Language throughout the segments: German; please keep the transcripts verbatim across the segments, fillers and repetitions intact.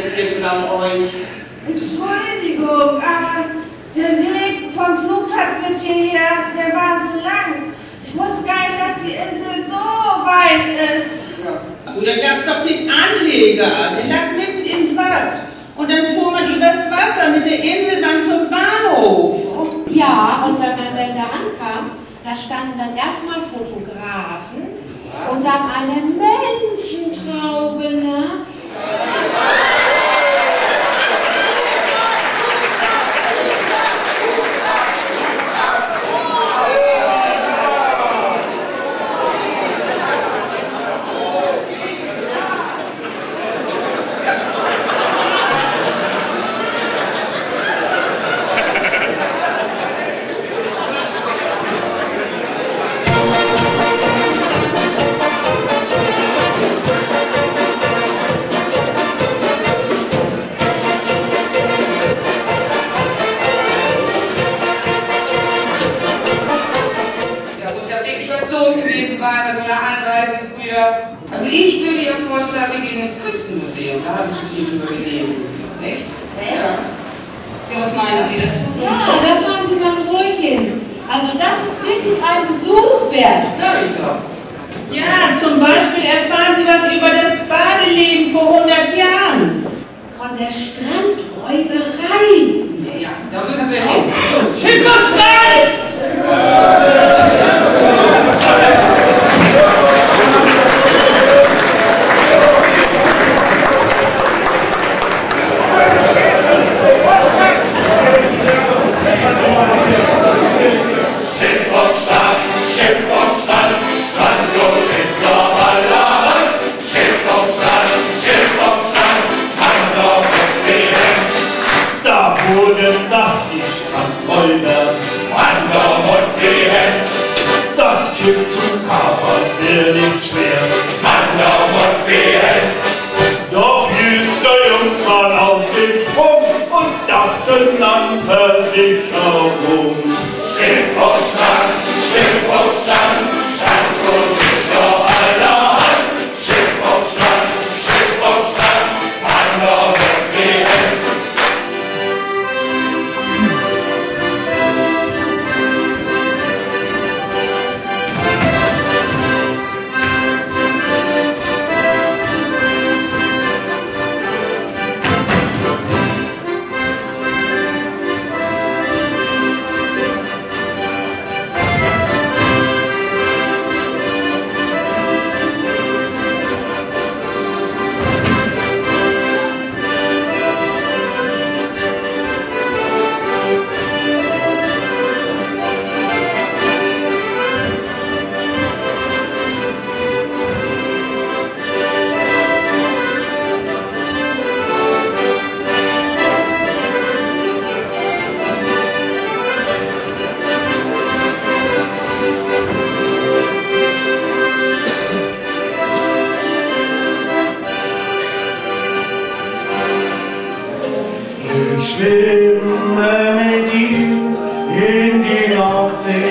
jetzt hier schon an euch? Entschuldigung, aber der Weg vom Flugplatz bis hierher, der war so lang. Ich wusste gar nicht, dass die Insel so weit ist. Ja. Früher gab es doch den Anleger, der lag mitten im Watt. Und dann fuhr man übers Wasser mit der Inselbahn zum Bahnhof. Ja, und wenn man dann da ankam, da standen dann erstmal Fotografen und dann eine Menschentraube, ne? Also ich würde ja vorschlagen, wir gehen ins Küstenmuseum. Da habe ich schon viel drüber gelesen. Nicht? Ja. Ja, was meinen Sie dazu? Ja, da fahren Sie mal ruhig hin. Also das ist wirklich ein Besuch wert. Sag ich doch. Ja, zum Beispiel erfahren Sie was über das Badeleben vor hundert Jahren. Von der Strandräuberei. Ja, ja, da müssen wir hin. Schick uns rein! Schiff und Strand, Schiff und Strand, Langeoog ist noch allein. Schiff und Strand, Schiff und Strand, Hamburg und Wien. Da wurden nach die Strandräuber Hamburg und Wien. Das Schiff zu kapern wär nicht schwer. Hamburg und Wien. Doch jüster Jungs waren auf dem Sprung und dachten an Versicherung. Schiff und Strand, Schiff und Strand, Langeoog ist noch allein. Schiff und Strand, Schiff und Strand, Hamburg und Wien. Ich schwimme mit ihm in die Nordsee,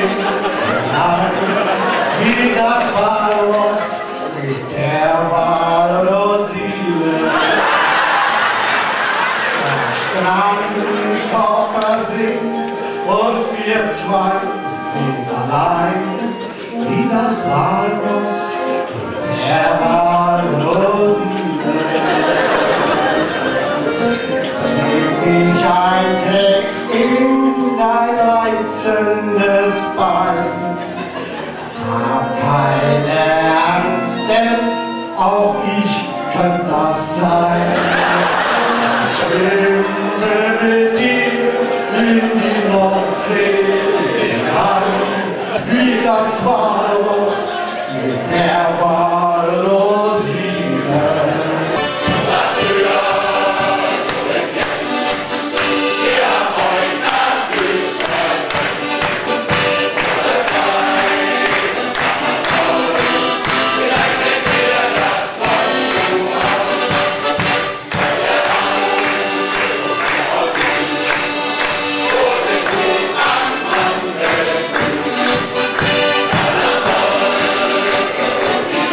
wie das Walross mit der Walrossine. Der Strandkocher singt und wir zwei sind allein, wie das Walross mit der Walrossine. Ich ein Klecks in dein reizendes Bein. Hab keine Angst, denn auch ich kann das sein. Ich schwimme mit dir in die Nordsee hinein, wie das Walross mit der Walrossine. Hamburg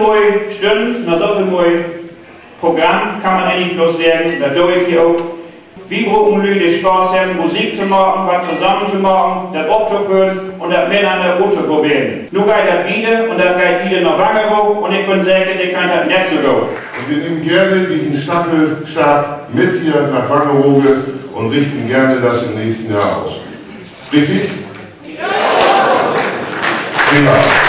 mal Stunden, noch so viel mal Programm, kann man eigentlich bloß sagen, da tue ich hier auch. Wie brauchen Leute Spaß haben, Musik zu machen, was zusammen zu machen, das abzuführen und das miteinander auszuprobieren. Nun geht das wieder und das geht wieder nach Langeoog und ich kann sagen, ich kann das nicht so gut. Und wir nehmen gerne diesen Staffelstab mit hier nach Langeoog und richten gerne das im nächsten Jahr aus. Richtig? Ja! Prima.